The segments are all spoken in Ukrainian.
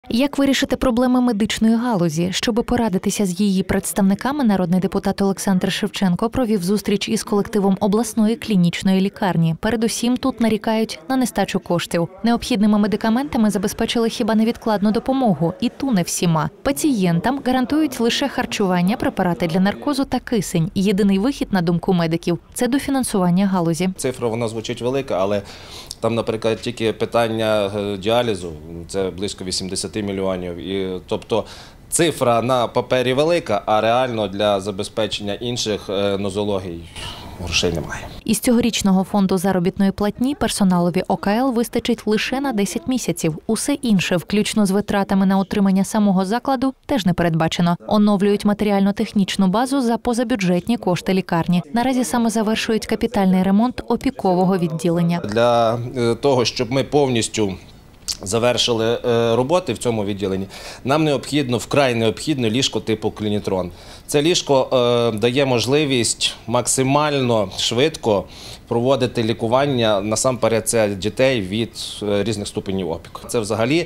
Як вирішити проблеми медичної галузі? Щоб порадитися з її представниками, народний депутат Олександр Шевченко провів зустріч із колективом обласної клінічної лікарні. Передусім тут нарікають на нестачу коштів. Необхідними медикаментами забезпечили хіба невідкладну допомогу, і ту не всіма. Пацієнтам гарантують лише харчування, препарати для наркозу та кисень. Єдиний вихід, на думку медиків, це дофінансування галузі. Цифра, вона звучить велика, але там, наприклад, тільки питання діалізу – це близько 80 мільйонів. Тобто цифра на папері велика, а реально для забезпечення інших нозологій грошей немає. Із цьогорічного фонду заробітної платні персоналові ОКЛ вистачить лише на 10 місяців. Усе інше, включно з витратами на утримання самого закладу, теж не передбачено. Оновлюють матеріально-технічну базу за позабюджетні кошти лікарні. Наразі саме завершують капітальний ремонт опікового відділення. Для того, щоб ми повністю завершили роботи в цьому відділенні, нам вкрай необхідно ліжко типу «Клінітрон». Це ліжко дає можливість максимально швидко проводити лікування, насамперед це дітей від різних ступенів опіку. Це взагалі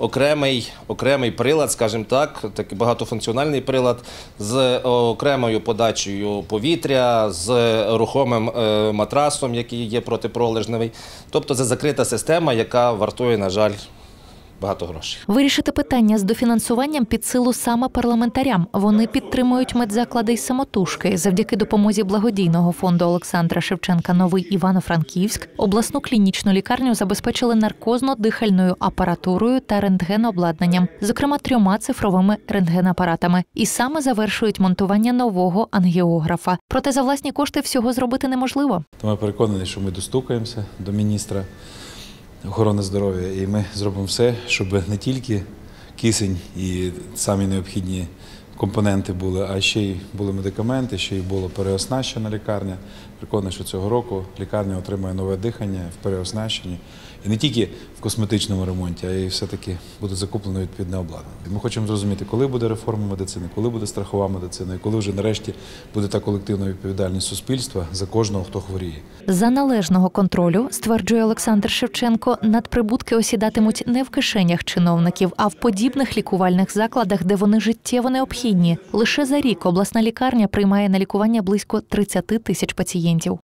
окремий прилад, скажімо так, такий багатофункціональний прилад з окремою подачею повітря, з рухомим матрасом, який є протипролежневий. Тобто це закрита система, яка вартує, на жаль, багато грошей. Вирішити питання з дофінансуванням під силу саме парламентарям. Вони підтримують медзаклади й самотужки. Завдяки допомозі благодійного фонду Олександра Шевченка «Новий Івано-Франківськ» обласну клінічну лікарню забезпечили наркозно-дихальною апаратурою та рентгенобладнанням, зокрема 3 цифровими рентгенапаратами. І саме завершують монтування нового ангіографа. Проте за власні кошти всього зробити неможливо. Ми переконані, що ми достукаємося до міністра охорони здоров'я, і ми зробимо все, щоб не тільки кисень і самі необхідні компоненти були, а ще й були медикаменти, ще й було переоснащена лікарня. Переконаний, що цього року лікарня отримає нове дихання в переоснащенні. І не тільки в косметичному ремонті, а й все-таки буде закуплено відповідне обладнання. Ми хочемо зрозуміти, коли буде реформа медицини, коли буде страхова медицина, і коли вже нарешті буде та колективна відповідальність суспільства за кожного, хто хворіє. За належного контролю, стверджує Олександр Шевченко, надприбутки осідатимуть не в кишенях чиновників, а в подібних лікувальних закладах, де вони життєво необхідні. Лише за рік обласна лікарня приймає на лікування близько 30 тисяч пацієнтів.